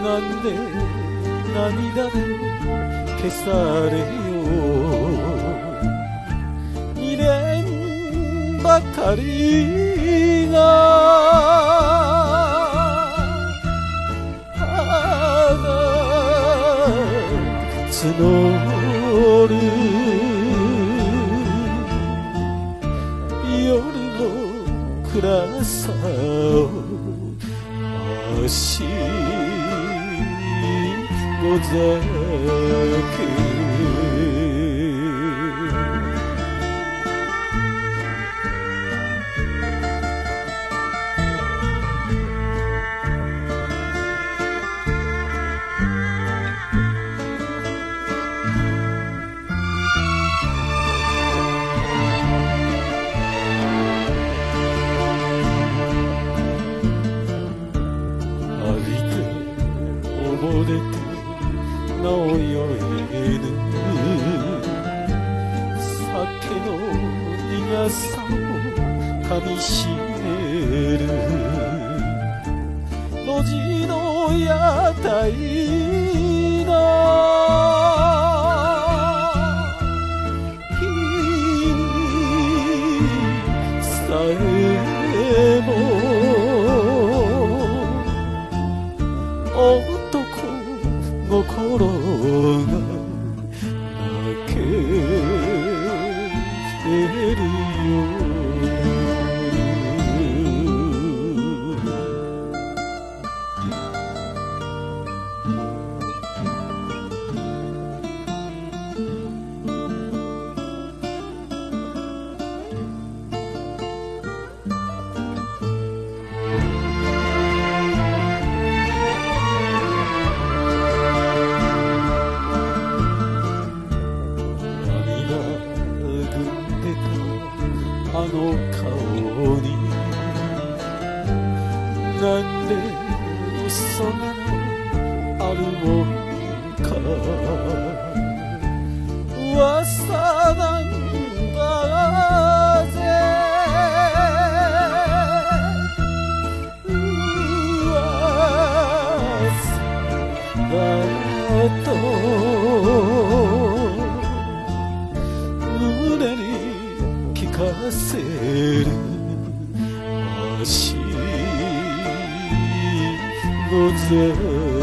なんで涙で消されよう未練ばかりが募る夜の暗さを足ござけ溺れてなお酔えぬ酒の苦さをかみしめる路地の屋台の日さえも心が泣けるよあの顔になんで嘘があるもんか噂なんだぜ噂だと胸に聞かせる足ござ